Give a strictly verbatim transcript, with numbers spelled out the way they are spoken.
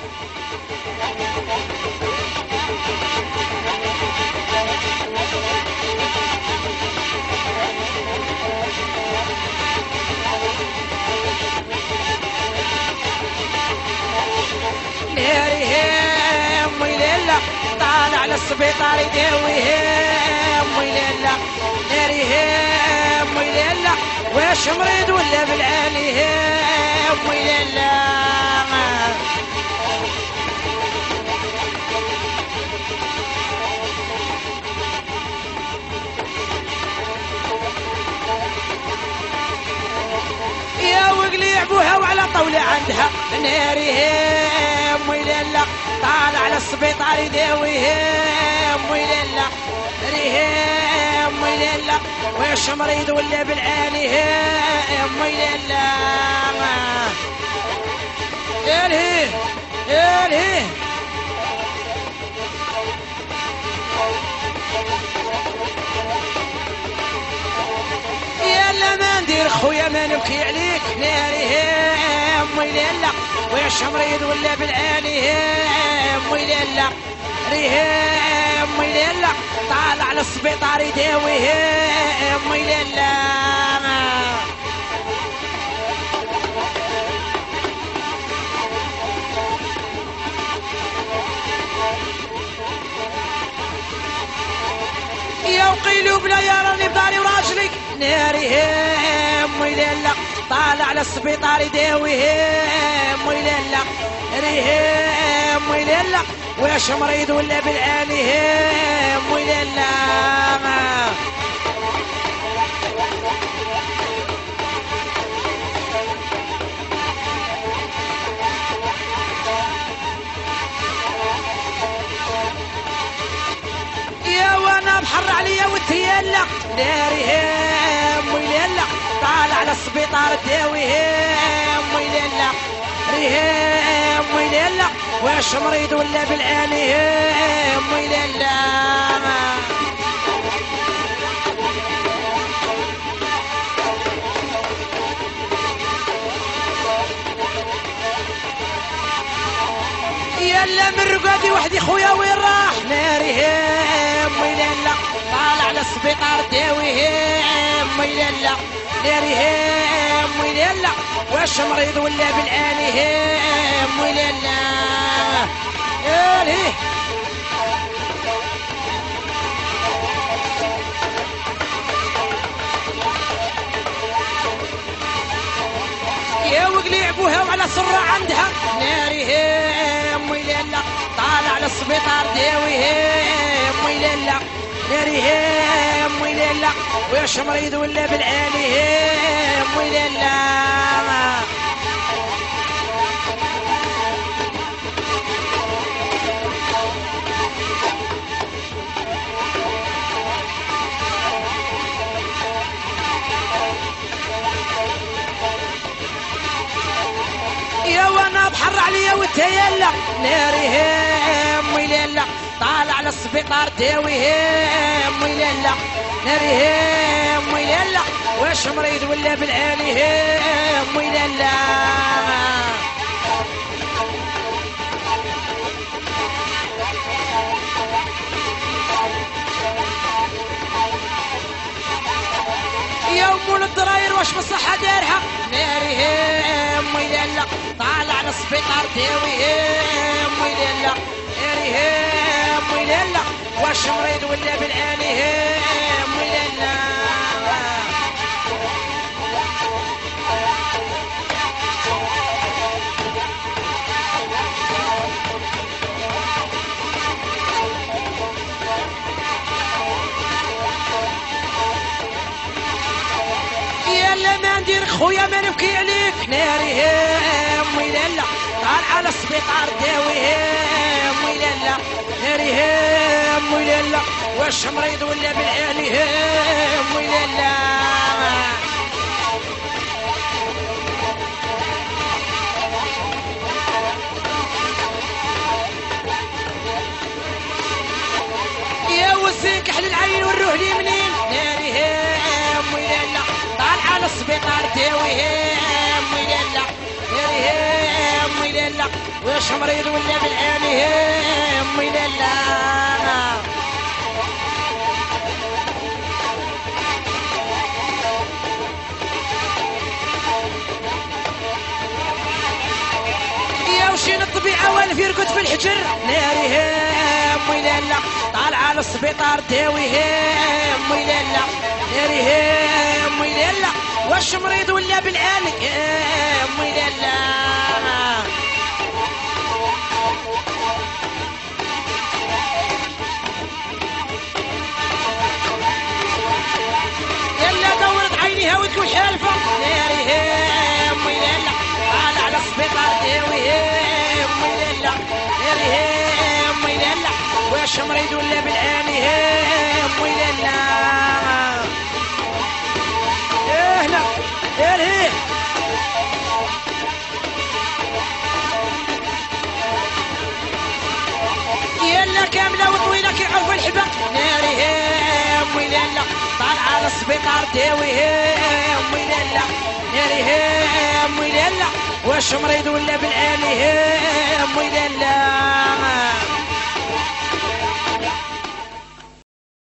ناريهم ويليلا طالع للسبيطار يداويهم ويليلا ناريهم ويليلا واش مريض ولا بالعاليهم ويليلا يا وقلي يعبوها وعلى طولة عندها ناريهم ويليلا طالع للسبيطار يداويهم ويليلا ناريهم ويليلا واش مريض ولا بالعاليهم ويليلا يا الهيه يا الهيه يلا ما ندير خويا ما نبكي عليك ناريهم ويليلا واش مريض ولا بالعاليهم ويليلا ريهم ويليلا طالع للسبيطار يداويهم ويليلا يا وقيلوا بلا يا راني بداري وراجلي ناريهم ويليلا طالع للسبيطار يداويهم ويليلا ريهم ويليلا واش مريض ولا بالعاليهم ويليلا يا وانا بحر عليا وتيلا ناريهم ويليلا طالع للسبيطار داويهم ويليلا ريهم ويليلا واش مريض ولا بالعاليهم ويليلا يلا من رقادي وحدي خويا وين راح ناريهم ويليلا طالع للسبيطار داويهم ويليلا ناريهم ويليلا واش مريض ولا بالعاليهم ويليلا ياليه يا وقلي يعبوها وعلى سرة عندها ناريهم ويليلا طالع للسبيطار داويهم ويليلا ناريهم ويليلا واش مريض ولا بالعاليهم ويليلا يا وانا بحر عليا وتيلا ناريهم ويليلا طالع للسبيطار داويهم ويليلا ناريهم ويليلا واش مريض ولا بالعاليهم ويليلا يوم الضراير واش بصحة دارها ناريهم ويليلا طالع للسبيطار داويهم ويليلا ناريهم ويليلا واش مريض ولا بالعاليهم ويليلا يلا ما ندير خويا ما نبكي عليك ناريهم ويليلا طالع على السبيطار داويهم ويليلا ناريهم ويليلا واش مريض ولا بالعاليهم ويليلا يا وزيك احلى العين ونروح لي منين ناريهم ويليلا طالع على السبيطار داويهم ويليلا ناريهم ويليلا لالا واش مريض ولا بالعاني امي لالا وشين الطبيعة والفيركوت في الحجر ناري هام ويلالا طالعة للسبيطار داوي هام ويلالا ناري هام ويلالا واش مريض ولا بالعالي هام ويلالا يلا دورت عينيها وتكون حالفة ناري هام ويلالا طالعة للسبيطار داوي هام ويلالا ناري هام ويلالا واش مريض ولا بالعاني هام ويلالا اهلا اهلا يلا كاملة وطويلة كيعرفوا الحبق ناري هام ويلالا طالعة للسبيطار داوي هام ويلالا ناري هام ويلالا واش مريض ولا بالعاني هام